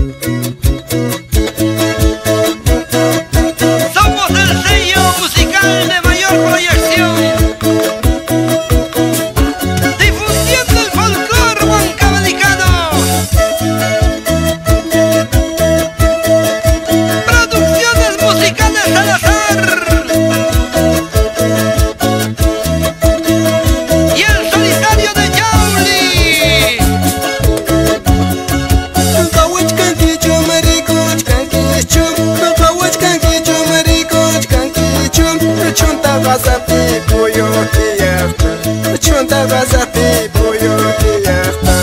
Somos el sello musical de mayor proyección, difundiendo el folclore huancabalicano. Producciones musicales Salazar y el solitario de Yauli. Chunta gazapi boyo tiyakta, chunta gazapi boyo tiyakta.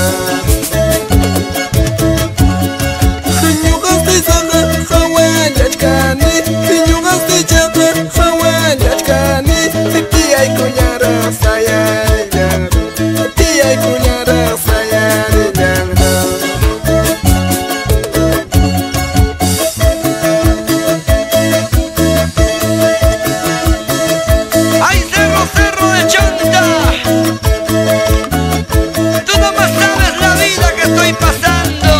Nyugasti zaga khawan yachkani, nyugasti jaga khawan yachkani. Tiyay kunyara sayari jangda, tiyay kunyara sayari jangda. ¡Ay, cerro, cerro de Chonta! Tú nomás sabes la vida que estoy pasando.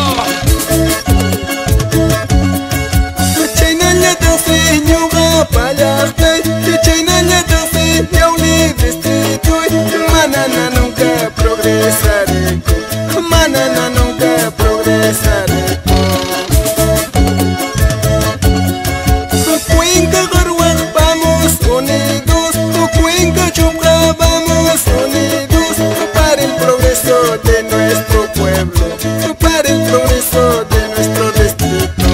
Chaynalla dansi nyuga payaqtay, chaynalla dansi Yauli distritoy. Manana nunca progresaré, manana nunca progresaré. Cuenca Garuac vamos unidos, Cuenca Chupra vamos unidos, para el progreso de nuestro pueblo, para el progreso de nuestro distrito.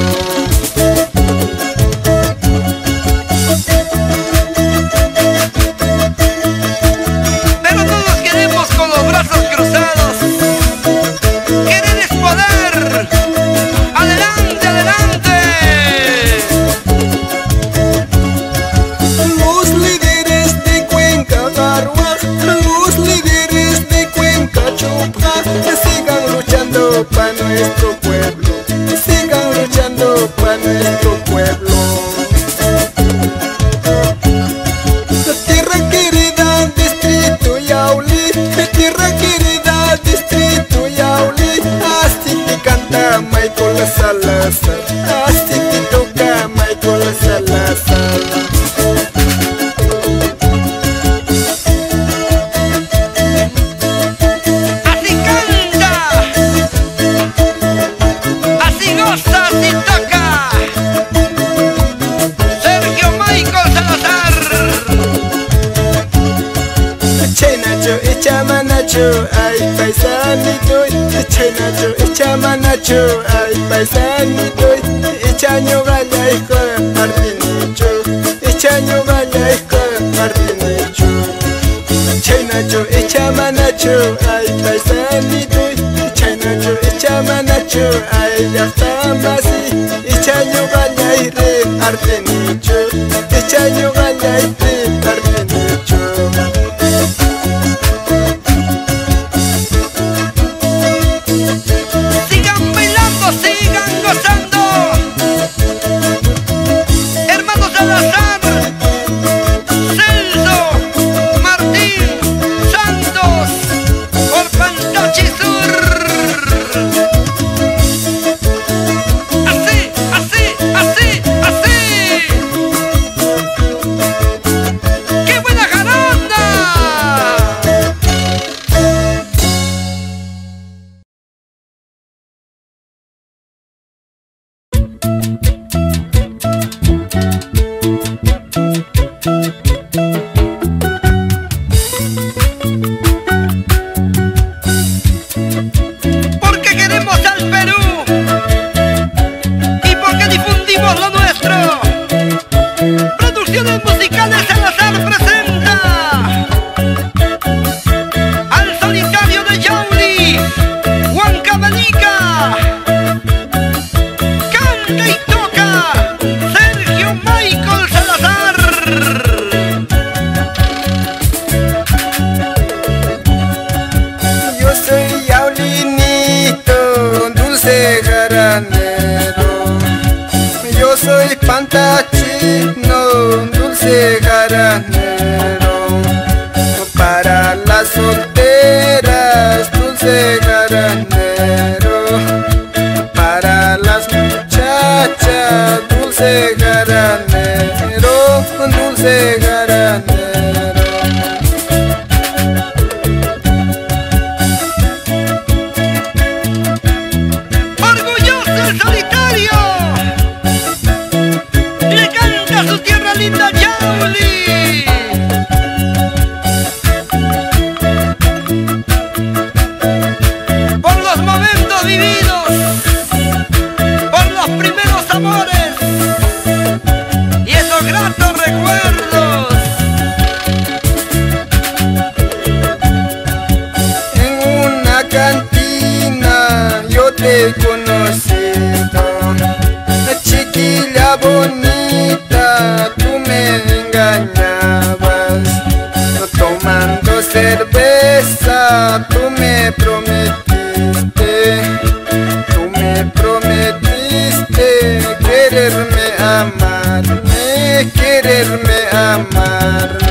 Pero no nos quedemos con los brazos cruzados. Querer es poder. ¡Adelante, adelante! Los líderes de Cuenca Garuac, los líderes de Cuenca Chupra, sigan luchando para nuestro pueblo, sigan luchando para nuestro pueblo. Tierra querida, distrito Yauli, tierra querida, distrito Yauli. Así te canta Michael Salazar, así te toca Michael Salazar. Así canta, así goza, así toca Sergio Michael Salazar. Chainacho, echamanacho, ay paisanito, chainacho, echamanacho, ay paisanito, echaño galla hijo Martinicho, echaño galla hijo Martinicho. Chainacho, echamanacho, ay paisanito, chainacho, echamanacho, ay yachtamasi, echaño galla hijo Martinicho, echaño galla hijo Martinicho. Sigan bailando, sigan gozando. Hermanos Salazar, Celso, Martín, Santos, por Pantochi Sur. Así, así, así, así. ¡Qué buena jarana! Porque queremos al Perú y porque difundimos lo nuestro. Producciones musicales Salazar presenta al solitario de Yauli, Huancavelica. Canta y toca Sergio Michael Salazar. Yo soy Yaulinito, dulce jaranero. Yo soy Pantachino, dulce jaranero. Para las solteras, dulce jaranero. Para las dulce garanero, dulce garanero. Orgulloso el solitario, le canta a su tierra linda Yauli. Por los momentos vividos, por los primeros amores y esos gratos recuerdos. En una cantina yo te he conocido, chiquilla bonita, tú me engañabas. Tomando cerveza, tú me prometiste quererme, amarme.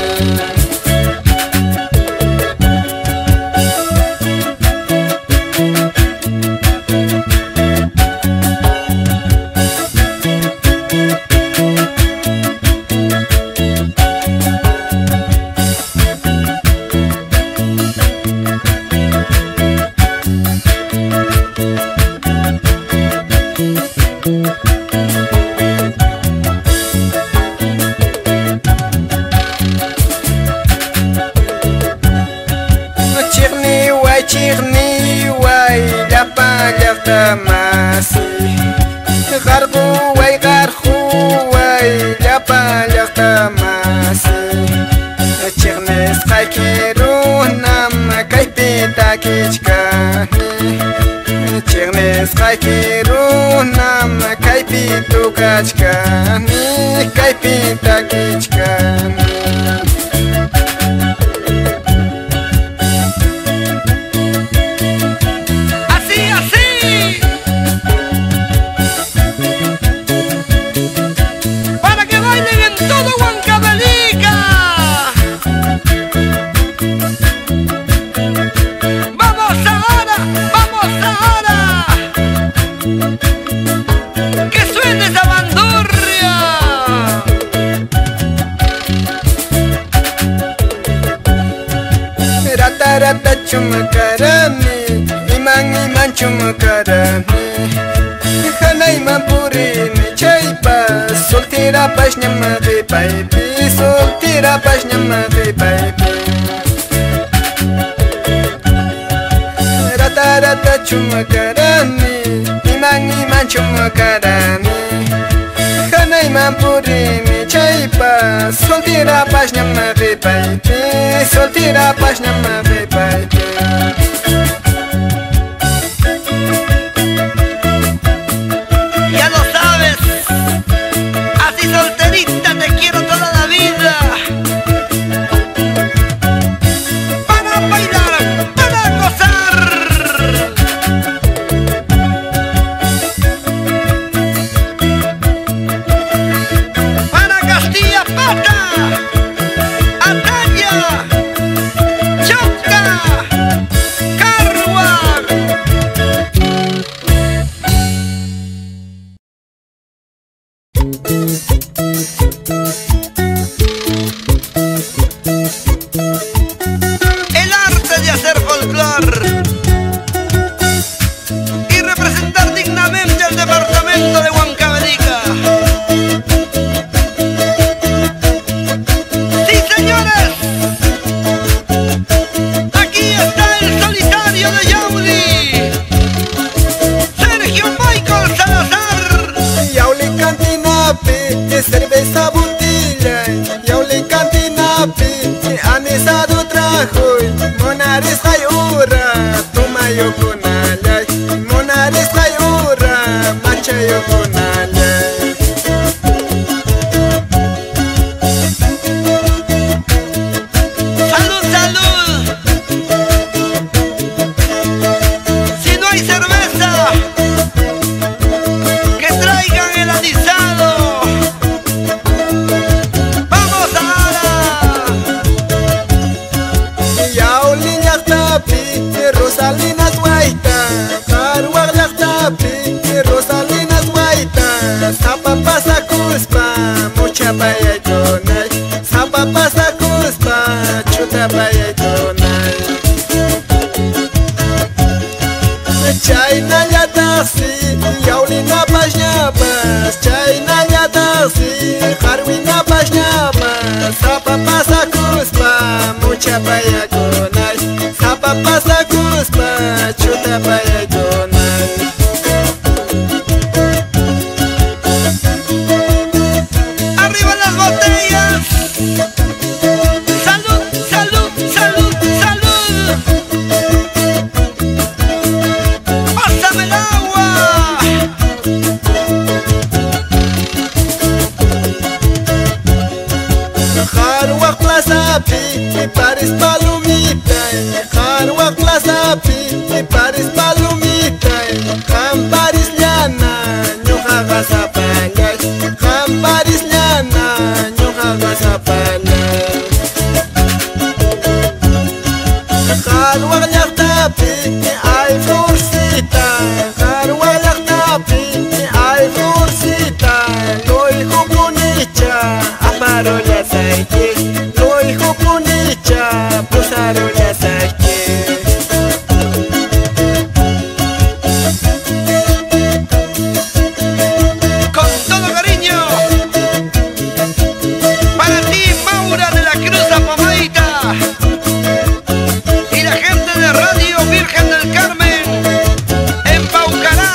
Chirniway, llapa llaqtamasi. Garquway, llapa llaqtamasi. Chirnisqay kirunam kaypita kichkani. Chirnisqay kirunam kaypitu kachkani, kaypita kichkani. Rata chumkarami, iman chumkarami. Hanay mapurini chaypa, soltera pasñamaqi paypi, soltera pasñamaqi paypi. Rata chumkarami, iman chumkarami. Hanay mapurini chaypa, soltera pasñamaqi paypi, soltera pasñamaqi paypi. Ya lo sabes, así solterita te quiero toda la vida. Para bailar, para gozar. Para Castilla Pata, Ataya, Choca, Carwa. El arte de hacer folclor y representar dignamente al departamento de Huancavelica. ¡Sí, señores! Aquí está el solitario de Yauli, Sergio Michael Salazar. Yauli cantinapi, cerveza botella. Yauli cantinapi, anisado trajo. Monares ayura, toma yo con alay. Monares ayura, mancha yo con alay. ¡Salud, salud! Si no hay cerveza, que traigan el anisado. ¡Vamos ahora! Yauli llaqtapi, Rosalinas Guaita. Carwa llaqtapi, Rosalinas Guaita. yaulinapas ñapas chaynañataqsi qarwinapas ñapas sapa pasakuspa muchapayakunay sapa pasakuspa chutapayakunay. ¡Arriba las botellas! ¡Salud, salud, salud, salud! ¡Pásame el agua! Harwaq plazapi mi paris palomita, harwaq plazapi mi paris palomita, ham paris llana ñuqaqa sapallay, ham paris llana ñuqaqa sapallay. Harwaq llaqtapi ay florcita, harwaq llaqtapi ay florcita, loyhu punicha aparolla sayki, loyhu punicha pusarolla sayki. Con todo cariño para ti, Maura de la Cruz Apamaita, y la gente de Radio Virgen del Carmen en Paucará.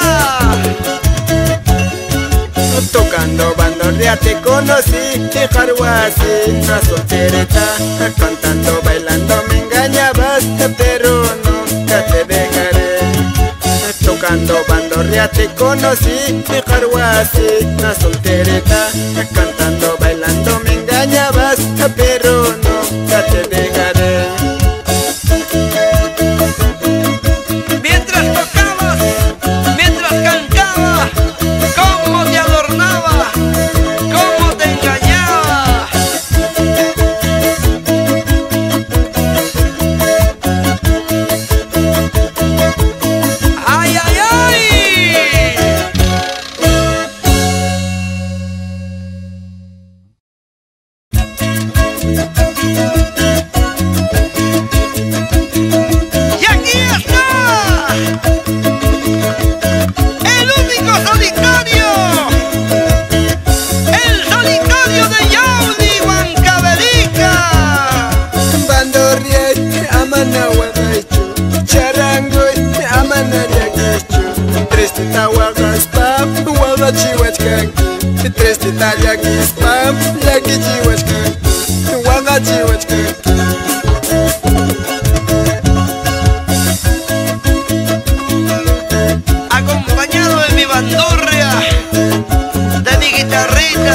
Tocando bandorria te conocí, Harwasi, una solterita, cantando, bailando me engañabas, pero nunca te dejaré. Tocando bandorria te conocí, Harwasi, una solterita, cantando, bailando me engañabas, pero nunca te dejaré. Mientras tocabas, mientras cantabas, cómo te adornaba, cómo te engañaba. ¡Ay, ay, ay! ¡Y aquí está! ¡El único solitario! ¡El solitario de Yaudi Huancavelica! Bandorria amana wagachu, charangoy amana yagichu, tristita wagaspam wagachi wachkanki, tristita yagispam yagichi wachkanki, wagachi wachkanki. Acompañado de mi bandurria, de mi guitarrita.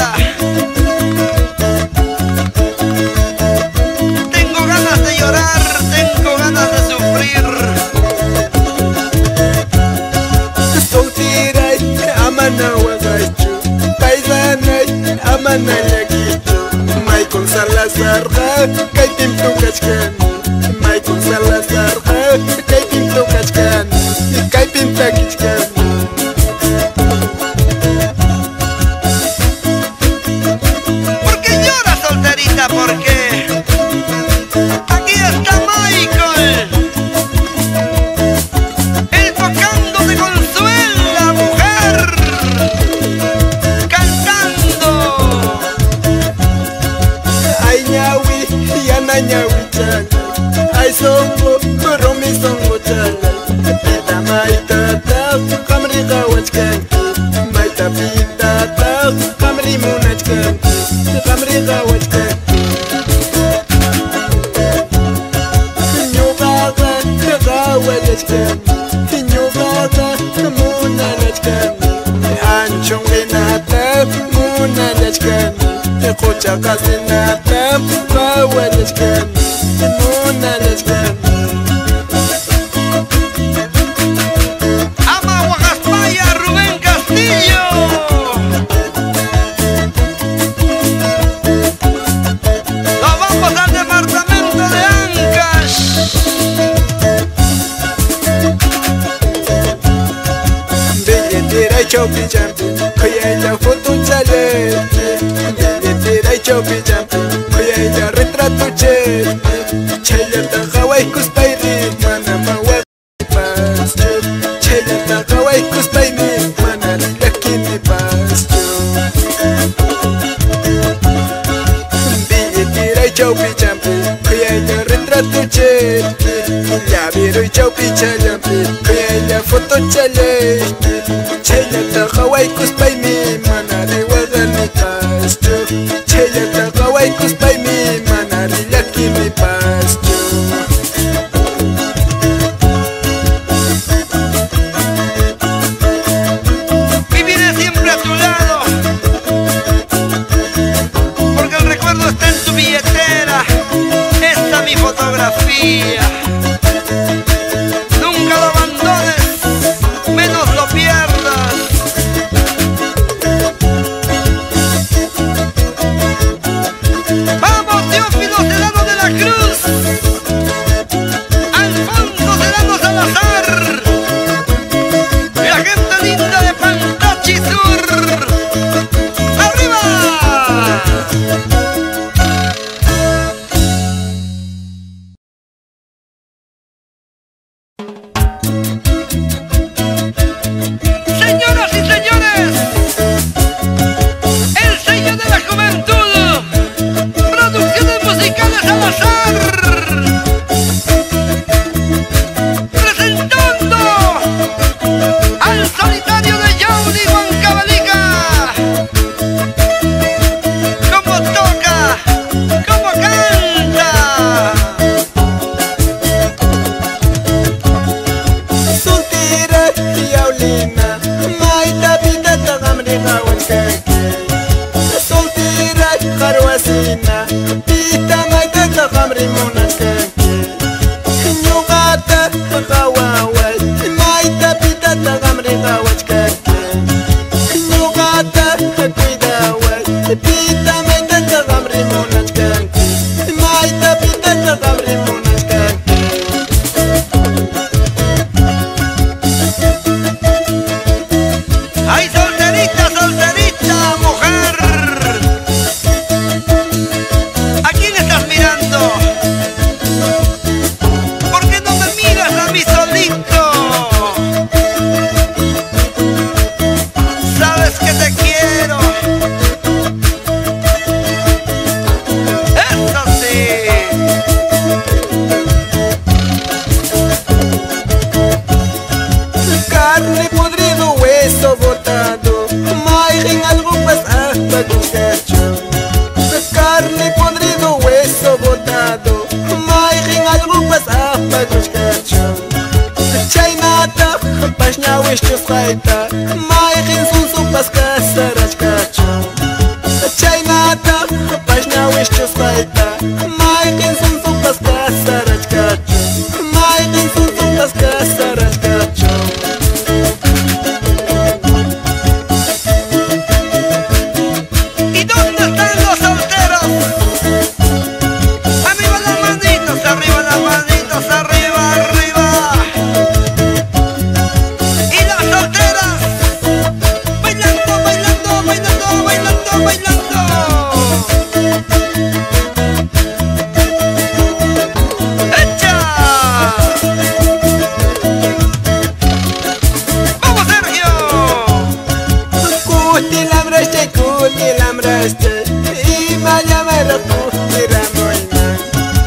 Tengo ganas de llorar, tengo ganas de sufrir. Soltiray amana wagachu, paisanay amana yagichu, Michael Salazar kay timtu kachkan, Michael Salazar kay timtu kachkan, kay pinta kichkan. ¿Por qué lloras, solterita? ¿Por qué? Aquí está Michael, el tocando de consuela, mujer, cantando. Ay ñawi, yana ñawi changa, ay songo, romi songo changa, pita maita taq, kamri gawachkanki, maita pita taq, kamri munachkanki, kamri gawachkanki. Ñuqaqa gawachkanki, ñuqaqa munachkanki, anchon rinata munachkanki, quchaqasinata gawachkanki, munachkanki. Ama Guajaspaya, Rubén Castillo. Nos vamos al departamento de Ancash. Billetera y chopi champi, oye la foto chale. Billetera y chopi champi, oye la retrato che. Chayla ta Hawaii kuspayri, mana mawa pas. Chayla ta Hawaii kuspayri. chaupi champi, cuya retrato chelki, ya viro y chaupi chalampi, cuya foto chalesti, chela ta Hawaii kuspay mi manari wagan mi pasto, chela ta Hawaii kuspay mi manari laki mi pasto. Viviré siempre a tu lado, porque el recuerdo está en tu billetera. Esta mi fotografía. Nunca lo abandones, menos lo pierdas. Vamos, Teófilo Sedano de la Cruz, Alfonso Sedano Salazar, la gente linda de Pantachi Sur. ¡Arriba! Señoras y señores, el sello de la juventud, Producciones Musicales Salazar, presentando al solitario de Yaudy Huancavelica. Cómo toca, cómo canta. Soltera y aulina, maita pita tagamri hawan kake. Soltera harwasina, pita maita tagamri monas kake. Nyugata hawawai, maita pita tagamri hawach kake. Nyugata kuidawai, pita maita tagamri monas kake. Maita pita tagamri monas kake. ¡Ay, solterita, solterita, mujer! ¿A quién estás mirando? ¿Por qué no me miras a mí solito? Sabes que te quiero. ¡Eso sí! Carne podrido, hueso botado, maíz algo pasa cacho. Carne podrido, hueso botado, maíz algo pasa cacho. Chaynata, pashna wishchus kaita, maíz sun supas casarach cacho. Chaynata, pashna wishchus kaita, maíz sun supas casarach cacho. Maíz sun supas casarach cacho. ¿Y dónde están los solteros? Arriba las manitos, arriba las manitos, arriba, arriba. Y las solteras, bailando, bailando, bailando, bailando, bailando. ¡Echa! ¡Vamos, Sergio! Kutilamraste, y mañamera kutiramoina.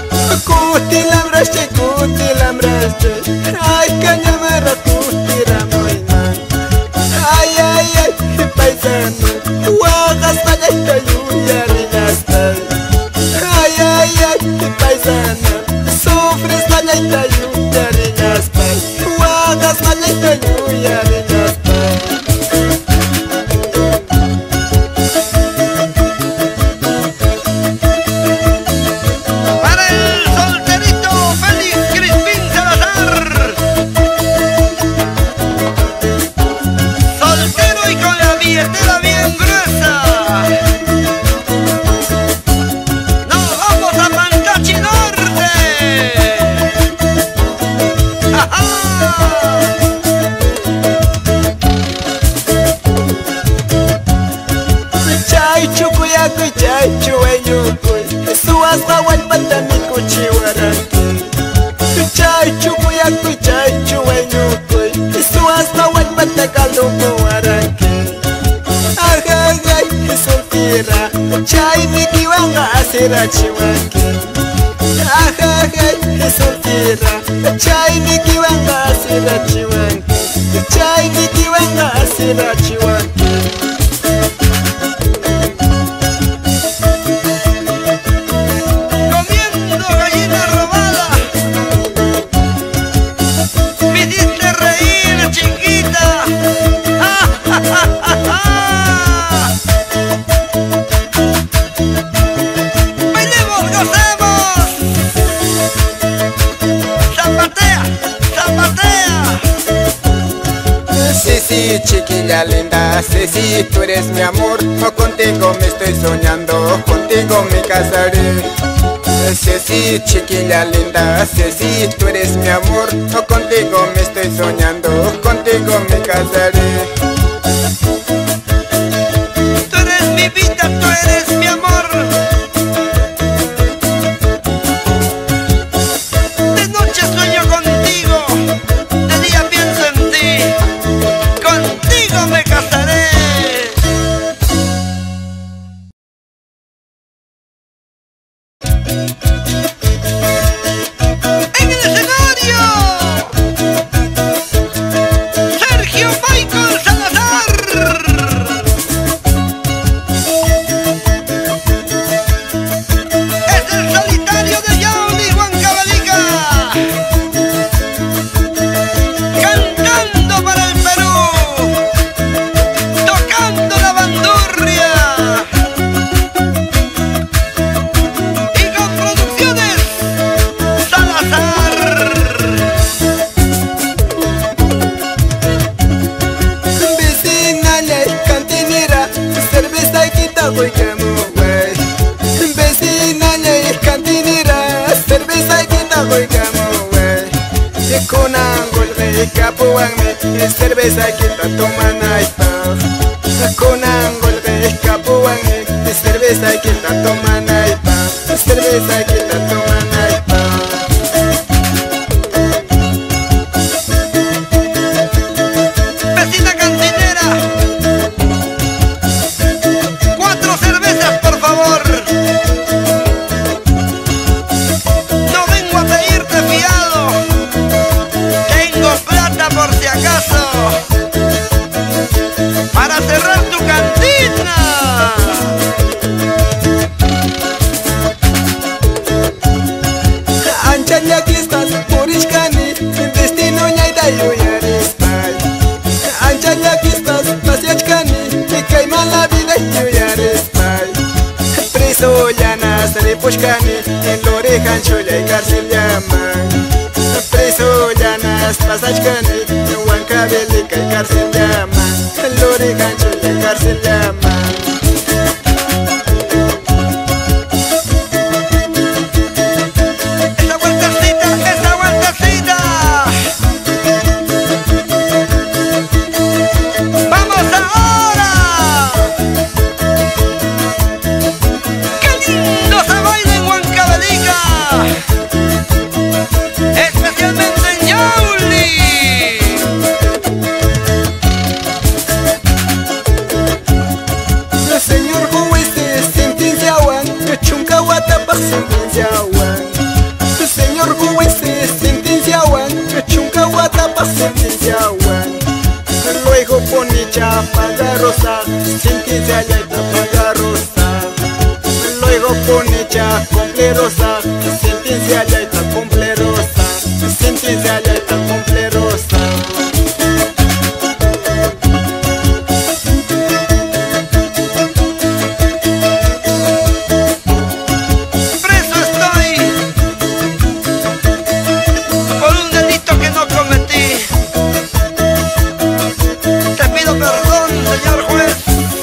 Kutilamraste, ay cañamera kutiramoina. Ay, ay, ay, paisano, huagas payaita yuyariñasta. Ay, ay, ay, paisano, sufres payaita yuyariñasta. Huagas payaita yuyariñasta. Para el solterito Félix Crispín Salazar, soltero y con la billetera bien gruesa. Nos vamos a Pantachi Norte. ¡Ajá! Chay chukuyaku chay chueñukuy, suas kawan patami kuchiwaranki. Chay chukuyaku chay chueñukuy, suas kawan patakaluku waranki. Ay, ay, ay, soltera, chaymi kiwanga asirachiwanki. Ajajay, soltera, chaymi kiwanga asirachiwanki. Chaymi kiwanga asirachiwanki. Sí, chiquilla linda, sí, tú eres mi amor. Contigo me estoy soñando, contigo me casaré. Sí, chiquilla linda, sí, tú eres mi amor. Contigo me estoy soñando, contigo me casaré. Tú eres mi vida, tú eres mi amor. De noche sueño contigo, de día pienso en ti. Contigo me casaré. En el escenario, Sergio Michael Salazar. Es el solitario de Yauli Huancavelica, cantando para el Perú, tocando la bandurria y con producciones Salazar. Vecina ley cantinera, cerveza quita huicamo, wey. Vecina ley cantinera, cerveza quita huicamo, wey. Con angol rey capuanme, cerveza quita toma naipa. Con angol rey capuanme, cerveza quita toma naipa. Cerveza quita toma naipa. Vecina cantinera, 4 cervezas por favor. No vengo a pedirte fiado, tengo plata por si acaso, para cerrar tu cantina. Anchanya aquí estás, Purishkani, destino ñaita yuyarispai. Anchanya aquí estás, Pasiachkani, y caima la vida yuyarispai. Preso llanas, Repushkani, en la oreja anchoya y cárcel llaman. Preso llanas, Pasachkani, en Huancavelica y cárcel llaman. En la oreja anchoya y cárcel llaman. Esa vueltecita. ¡Vamos ahora! ¡Qué lindo se baila en Huancavelica! Especialmente en Yauli. Señor juez de sentenciawan, Chuncahuatapac sentenciawan. Señor juez de sentenciawan, Chuncahuatapac sentenciawan. Luego ponicha paga rosa, sentencia ya está paga rosa. Luego ponicha comple rosa, sentencia ya está comple rosa. Sentencia ya está comple rosa. Preso estoy por un delito que no cometí. Te pido perdón, señor juez.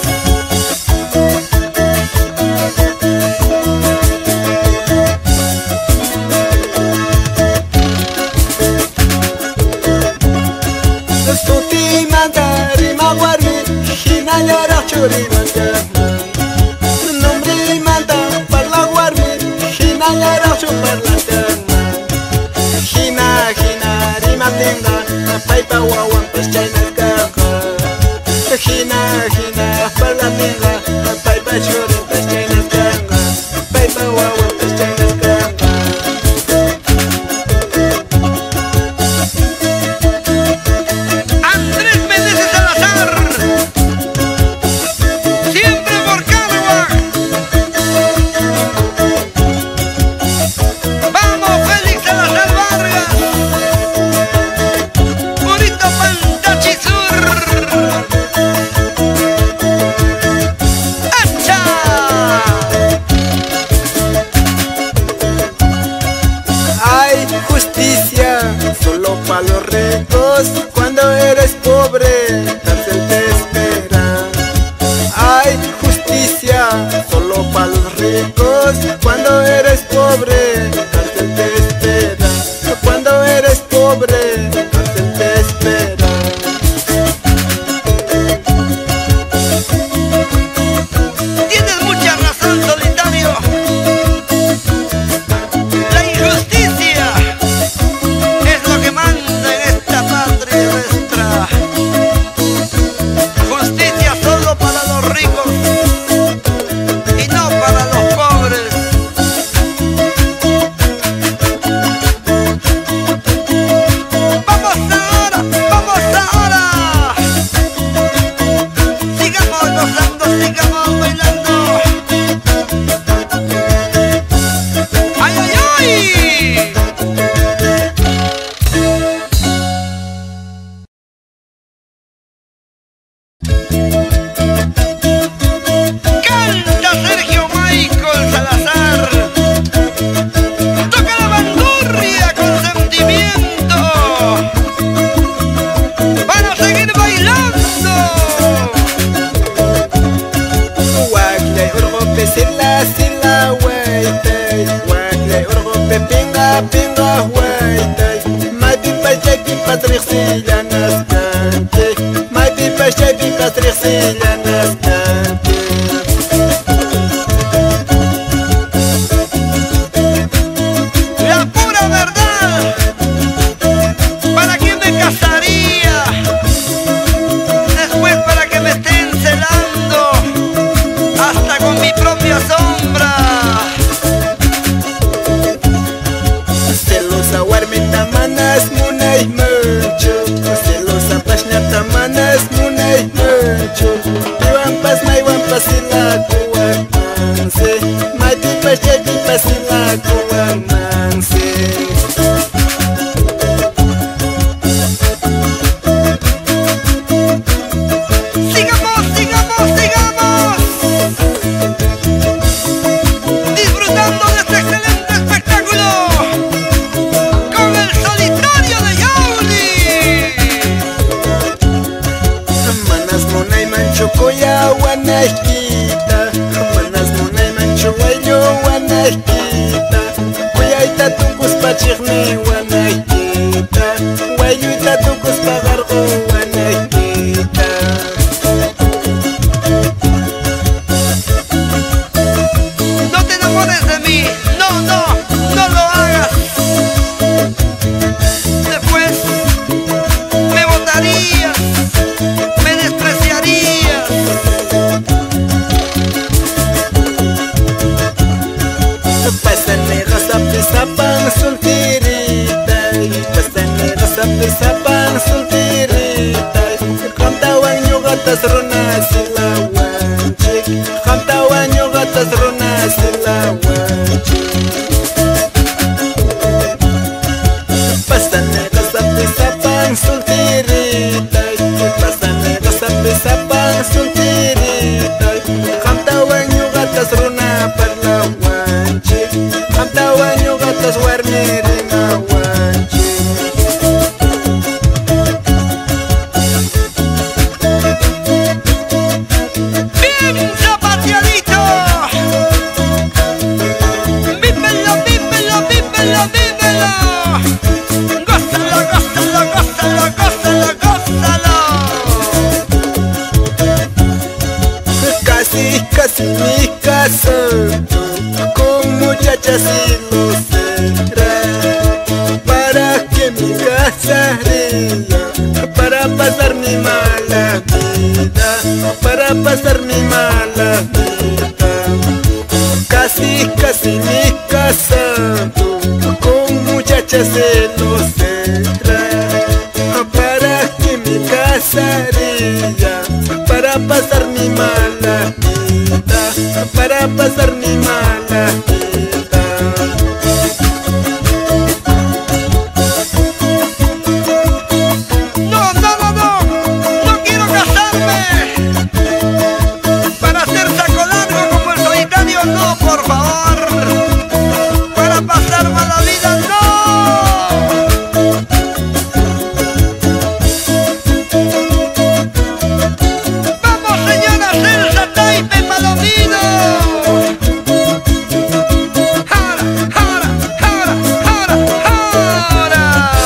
Suti manda rima guarmi, hinayara churi manda. Nombre manda parla guarmi, hinayara chuparla tama. Hina rima tenga, paipa wawan pas chayna kaka. Hina parla tenga, paipa churi pas chayna. ñuqatas riqsillanas La pura verdad. ¿Para qué me casaría? Después para que me estén celando hasta con mi propia sombra. Celosa warmita manas munay mucho, celosa pasñata manas munay mucho. Iwampas maywanpas ilakuwanmansi, maypipas chaypipas ilakuwanmansi. Sigamos, sigamos, sigamos disfrutando de este excelente espectáculo con el solitario de Yauli. Manas munay mancho kuya wanaykita, manas munay mancho wayo wanaykita. Kuyayta tukuspa chiqni wanaykita, wayuyta tukuspa qarqu wanaykita. No te enamores de mí, no, no, no lo hagas. Después me botarías, me despreciarías. Pásale rasapi sapan solterita, pásale rasapi sapan solterita. Qamtawan ñuqatas runasilawanchik, qamtawan ñuqatas runasilawanchik. Pásale rasapi sapan solterita, pásale rasapi sapan solterita. Qamtawan ñuqatas runaparlawanchik, qamtawan ñuqatas warmi rimawanchik. Bien zapateadito. Vívelo, vívelo, vívelo, vívelo. Gózalo, gózalo, gózalo, gózalo, gózalo. Casi, casi me caso con muchachas ilusoras. ¿Para qué me casaría? Para pasar mi mala vida, para pasar mi mala vida. Casi, casi me caso con muchachas ilusoras. ¿Para qué me casaría? Para pasar mi mala vida, para pasar mi mala vida. No, no, no, no. No quiero casarme. Para hacer saco largo como el solitario, no, por favor. Para pasar mala vida, no. Vamos, señora Celsa Taipe Palomino. Jara, jara, jara, jara, jara.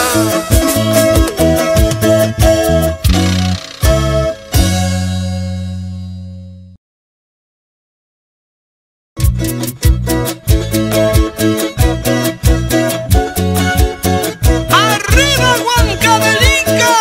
¡Arriba, Huancavelica!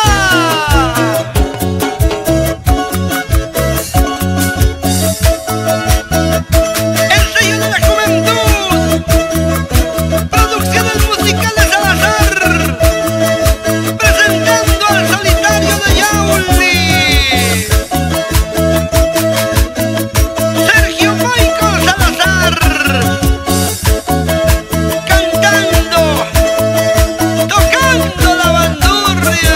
El sello de la juventud. Producciones musicales Salazar. Presentando al solitario de Yauli. Sergio Michael Salazar. Cantando, tocando la bandurria.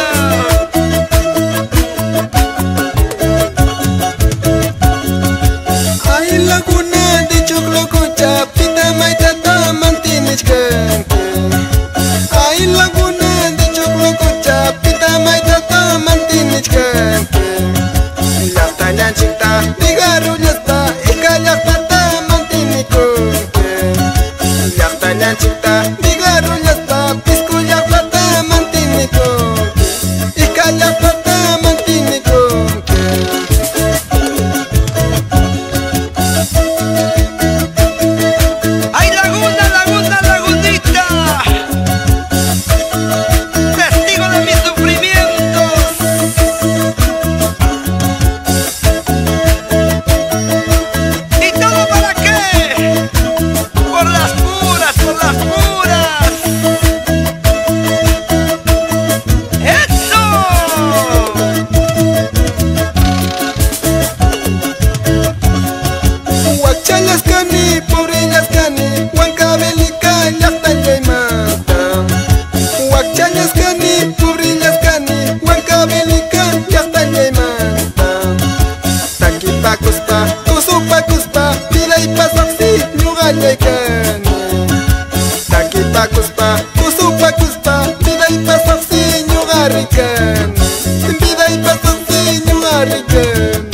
Ay, laguna de choclo con chapita, maitata mantinichkanku. Ay, laguna de choclo con chapita, maitata mantinichkanku. Llaqta llanchikta, digarullasta, ika llaqtata mantinikunku. Llaqta llanchikta, digarullasta, pisco llaqtata mantinikunku. Ika llaqtata mantinikunku. yaykani. Takipakuspa, usupakuspa, vidaypa saqsi ñuqarikani. Vidaypa saqsi ñuqarikani.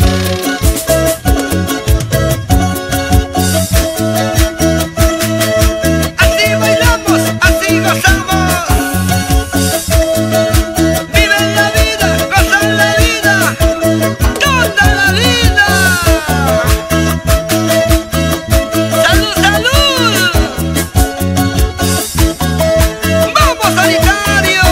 Así bailamos, así gozamos. Viven la vida, gozan la vida, toda la vida. ¡Salud, salud! ¡Vamos, Solitario!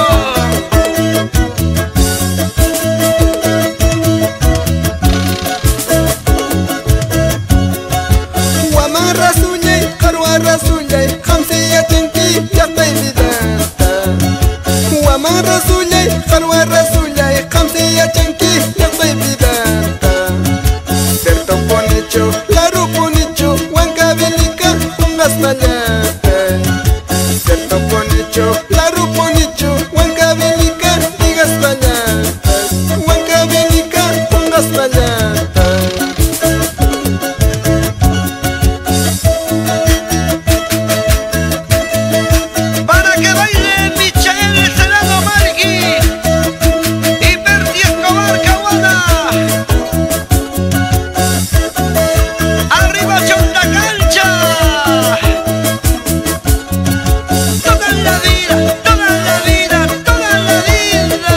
Wamarra suñay, qarwarra suñay, hamsiya chinki llaqtay vidanta. Wamarra suñay, qarwarra suñay, hamsiya chinki llaqtay vidanta. Serto ponicho, laru ponicho, huancavelica, pungas mañatay. Serto ponicho, laru ponicho, huancavelica, digas mañatay. Huancavelica, pungas mañatay. Para que baile Michael Serrano Margui y Bertie Escobar Caguana. Arriba Chonta Cancha. Toda la vida, toda la vida, toda la vida.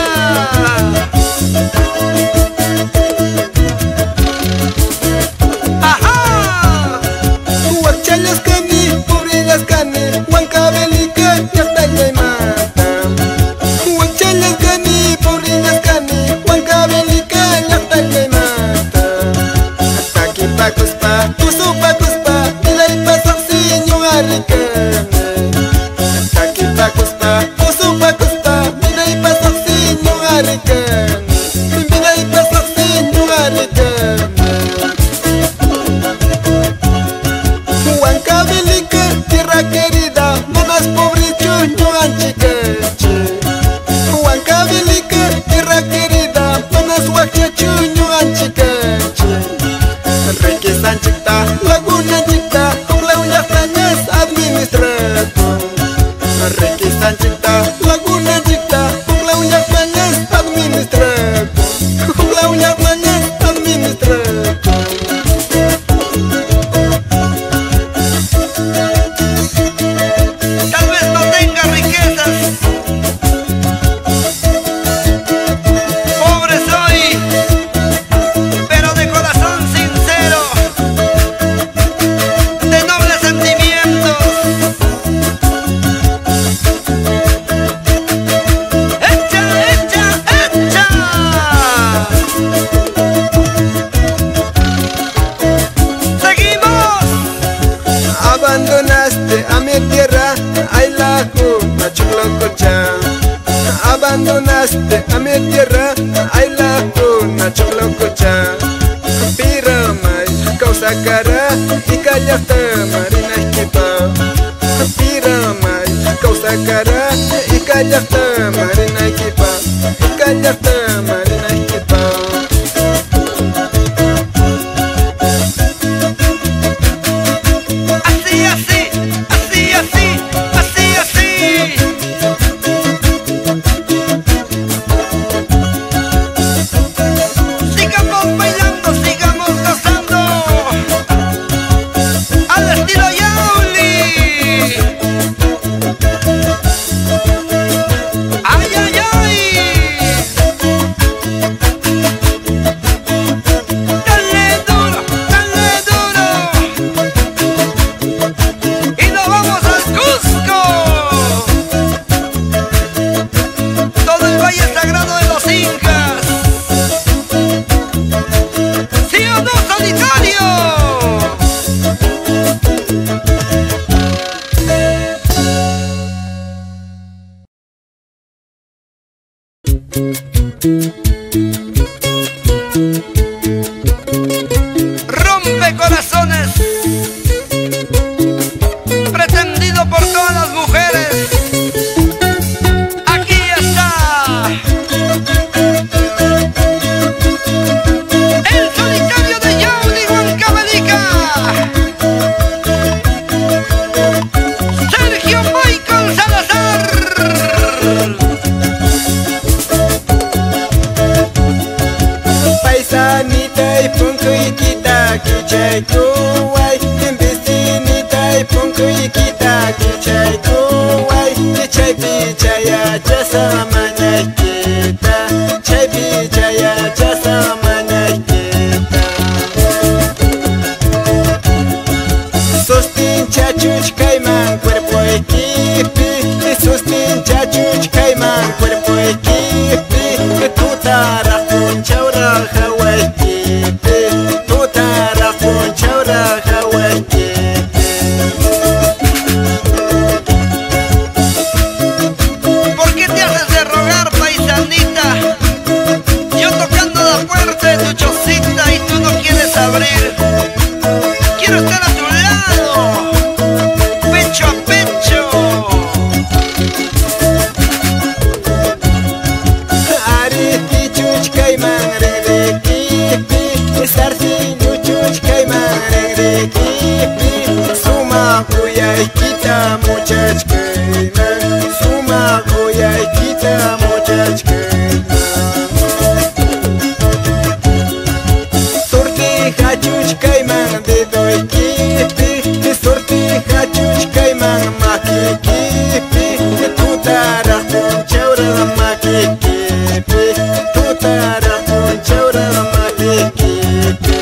Ajá. Huachayas cani, pobrillas cani, huancavelica, llaqtay yaymanta. Huachayas cani, pobrillas cani, huancavelica, llaqtay yaymanta. Takipakuspa, usupakuspa, vidaypa saqsi ñuqarikani. Takipakuspa, usupakuspa, vidaypa saqsi ñuqarikani. Vidaypa saqsi ñuqarikani. Huancavelica, tierra querida, manas pobricho, ñuqanchikachi. Huancavelica, tierra querida, manas huachachu, ñuqanchikachi. Riquisanchikta, lagunanchikta, hukllaw llaqtañas administratu. Riquisanchikta, lagunanchikta, hukllaw llaqtañas administratu. Hukllaw llaqtañas administratu. Tal vez no tenga riquezas, pobre soy, pero de corazón sincero, de nobles sentimientos. ¡Echa, echa, echa! ¡Seguimos! Abandonaste a mi tierra, ay la cuna choclococha. Abandonaste a mi tierra, ay la cuna choclococha. Piramay, causa cara, y callaste marina esquipa. Piramay, causa cara, y callaste marina esquipa. Y callaste marina esquipa. Así, así, así, así, así, así. Sigamos bailando, sigamos gozando al estilo Yauli. Ay, ay, ay. punkuykita kichaykuway Vecinitay punkuykita kichaykuway Chaypi chayachasamañaykita Chaypi chayachasamañaykita Suspinchachuchkayman cuerpoykipi Suspinchachuchkayman cuerpoykipi Tutaraq punchawraq hawaykipi Tutaraq punchawraq hawaykipi ¿Por qué te haces de rogar, paisanita? Yo tocando la puerta de tu chocita y tú no quieres abrir. Quiero estar a tu lado, pecho a pecho. Ariti chuchkayman regrekipi Sarsiñu chuchkayman regrekipi Sumaq uyaykita muchachkayman Sumaq uyaykita muchachkayman Surtija chuchkayman dedoykipi Surtija chuchkayman makikipi Tutaraq punchawraq makikipi Tutaraq punchawraq makikipi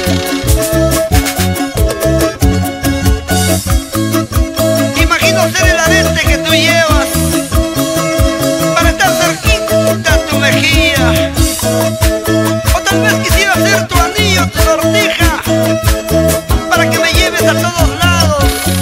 Imagino ser el arete que tú llevas para estar cerquita a tu mejilla. O tal vez quisiera ser tu anillo, tu sortija, para que me lleves a todos lados.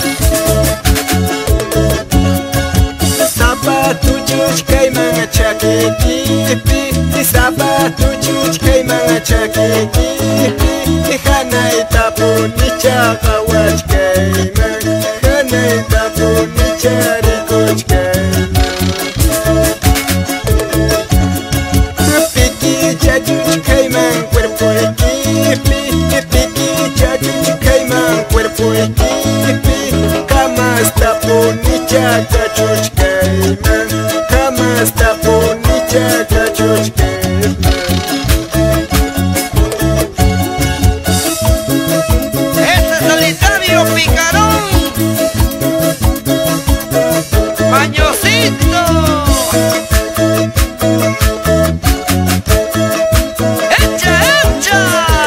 Zapatu chuchkayman chakikipi Zapatu chuchkayman chakikipi Hanayta punichaqa wachkayman Hanayta punicharikuchkayman Pikicha chuchkayman cuerpoykipi Pikicha chuchkayman cuerpoykipi Kamasta punichaqa chuchkayman Kamasta punichaqa chuchkayman Ese solitario picarón, mañosito. ¡Echa, echa!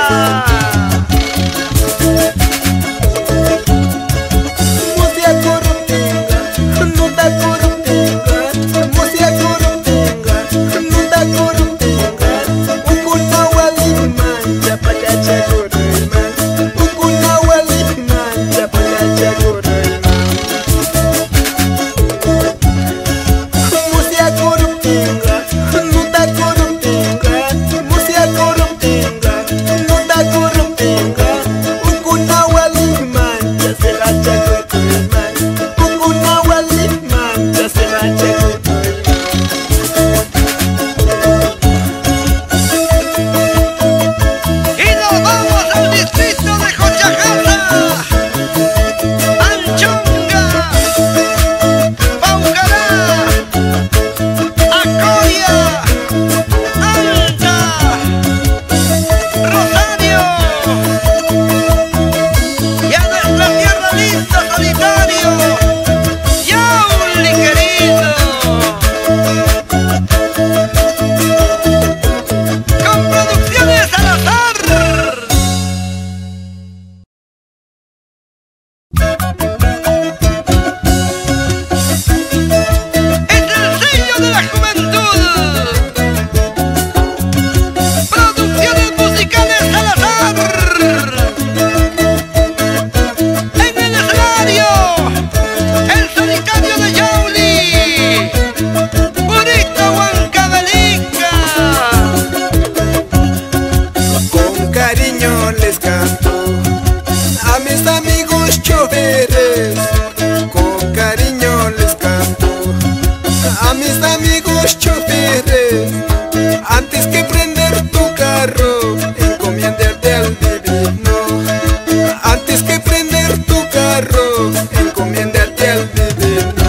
Musia corruptinga, nuta corruptinga Musia corruptinga, nuta corruptinga Ukuna walimman, chapakacha correyman Ukuna walimman, chapakacha correyman Musia corruptinga, nuta corruptinga Musia corruptinga, nuta corruptinga Ukuna walimman, chapakacha correyman Ukuna walimman, chapakacha Y nos vamos al distrito de Jochajasa, Anchonga, Paucará, Acoya, Alta, Rosario y a nuestra tierra linda, solitario, Yauli querido. Con Producciones Salazar. Es el sello de la juventud. Producciones Musicales Salazar. En el escenario, el solitario de Yauli, Purito Huancavelica. Con cariño les canto a mis amigos choferes Con cariño les canto a mis amigos choferes Antes que prender tu carro, encomiéndate al divino Antes que prender tu carro, encomiéndate al divino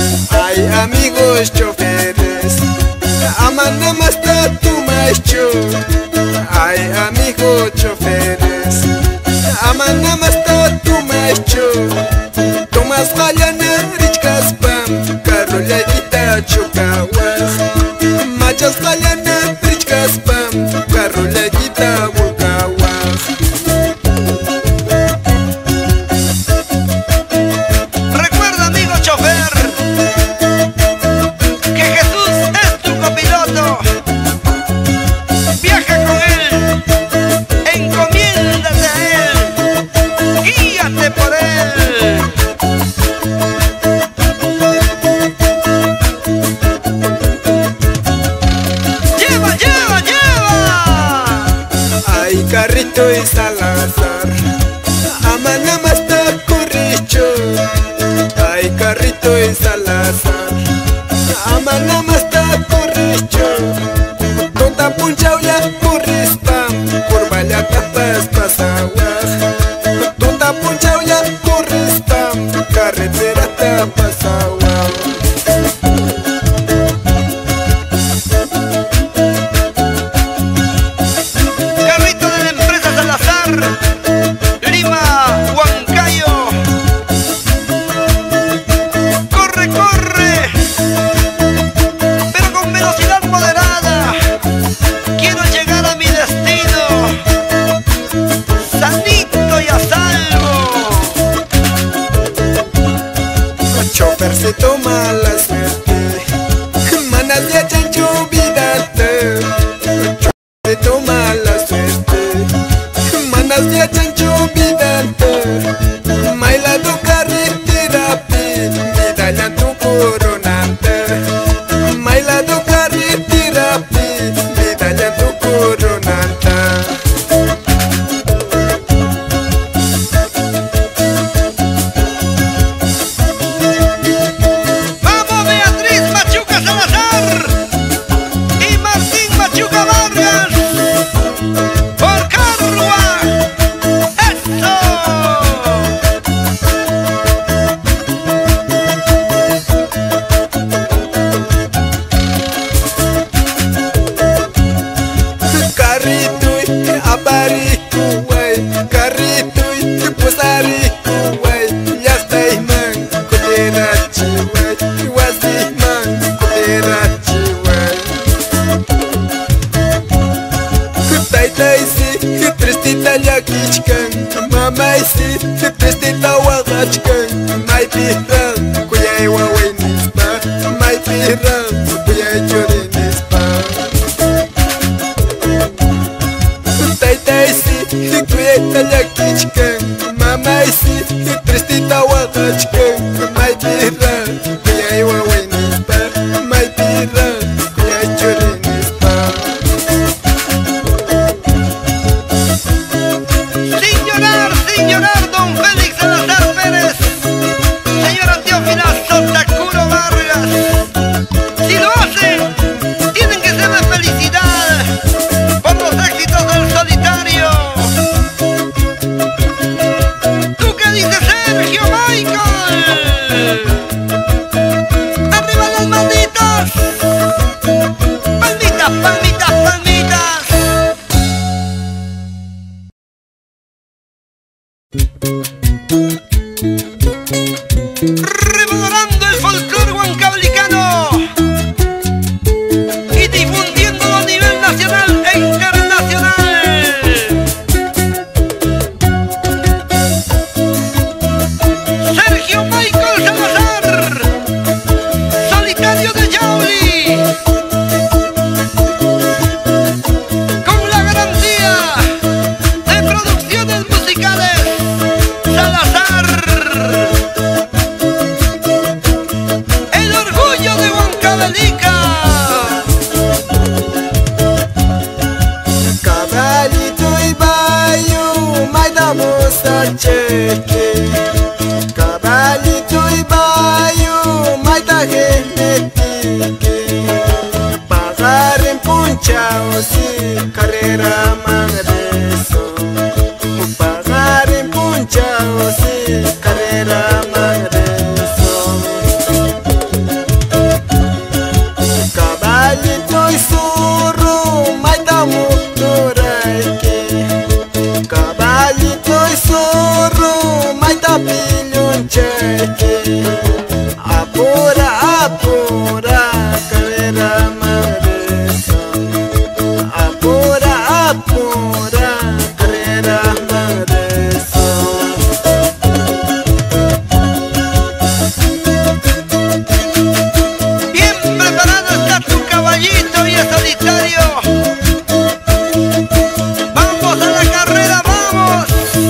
Ay amigos choferes, aman nada más tu macho carro le quita Bulcahuas. Recuerda, amigo chofer, que Jesús es tu copiloto. Viaja con él, encomiéndate a él, guíate por él. Lleva, lleva, lleva. Ay, Carrito y Salazar, amana más ta curricho. Ay, Carrito y Salazar, amana más ta curricho. Tonta punchao ya currispam, curva ya tapas pasaguas. Tonta punchao ya currispam, carretera tapas agua. Carrito de la empresa Salazar, Lima, Huancayo. Corre, corre, pero con velocidad moderada. Quiero llegar a mi destino, sanito y a salvo. El chofer se toma la suerte, manas de chancho vidante. El chofer se toma la suerte, manas de chancho vidante. Maila tu carretera pi, medalla tu coronante. Maila tu carretera pi, medalla tu coronante. Vamos, Beatriz Machuca Salazar y Martín Machuca Vargas, por Carrua. ¡Eso! Carrito y aparico, güey. Carrito y posarico, güey. Ya estáis man, coterachi, güey. Igual man, coterachi, güey. Taitai si, tristita ya kichkan. Mamai si, tristita wagachkan. Mai pirran, kuya iwa wey nispa. Mai pirran, kuya chori nispa. Taitai si, kuya ya kichkan. Mamai si, tristita wagachkan. Mai pirran, kuya iwa wey nispa. Mai pirran, kuya chori nispa. Sin llorar, don Félix Salazar Pérez. Señora Teófila Sotacuro Vargas. Si lo hacen, tienen que ser de felicidad por los éxitos del solitario. ¿Tú qué dices, Sergio Michael? ¡Arriba las manitas! ¡Palmitas, palmitas, palmitas! Revalorando el folclor huancablicano y difundiéndolo a nivel nacional e internacional. Sergio Michael Salazar, solitario de Yauli, con la garantía de producciones musicales Salazar, el orgullo de Huancavelica. Caballito y bayo, mai damos a cheque. Caballito y bayo, mai da genetique. Pagar en punchao, sí, carrera magreso. Pagar en punchao, sí, carrera magreso. Caballito y zorro, mai damos caballito y zorro, mai da pillo un cheque. Apura, apura, carrera magreso. Apura, apura carrera magreso. Bien preparado está tu caballito y es solitario. Vamos a la carrera, vamos.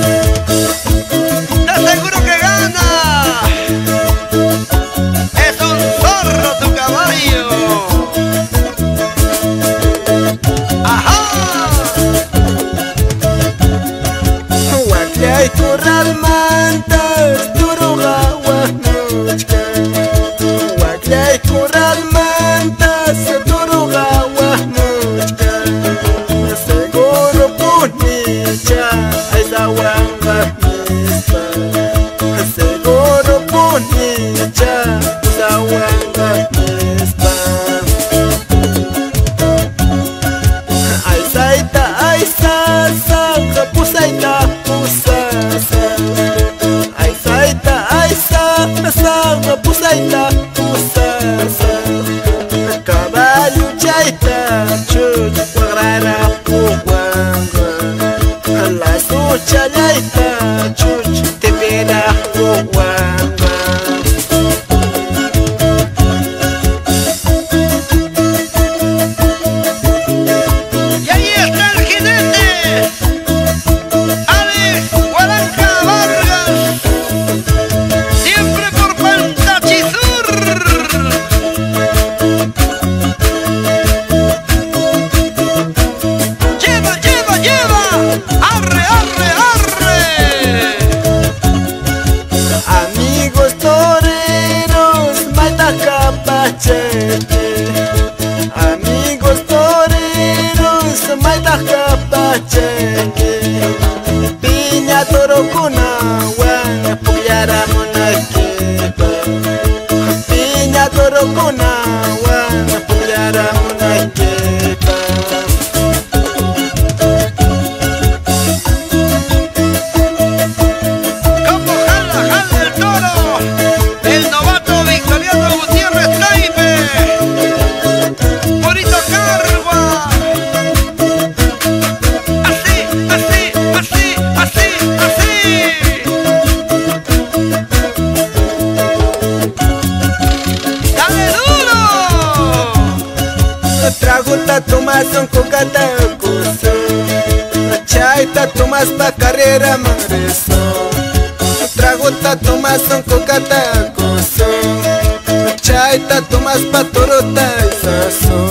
Te aseguro que gana. Es un zorro tu caballo. Ajá. Huaclay corral mantas turugawa nuchka. Huaclay corral mantas turugawa nuchka. Seguro punicha ay sawanga mispa. Seguro punicha sawanga mispa. Ay saita ay sasa kapusaita pusasa. Ay saita ay sasa kapusaita pusasa. Caballo chaita chut guarara puwanga. La sucha laita chut te pera puwanga. Y ahí está el jinete, Alex Guaranca Vargas, siempre por Pantachisur. Lleva, lleva, lleva, arre, arre, arre. Amigos toreros, mata capachete. Amigos toreros, mata capachete. Piña toro con agua, puyara monaquepa. Piña toro con agua, puyara monaquepa. Como jala, jala el toro, el novato Victoriano Gutiérrez Naipe, bonito cargua. Así, así, así, así, así. Dale duro. Trago tato más un cocatacoso. Chay tato más pa carrera magreso. Trago tato más un cocatacoso. Chay tato más pa torota y saso.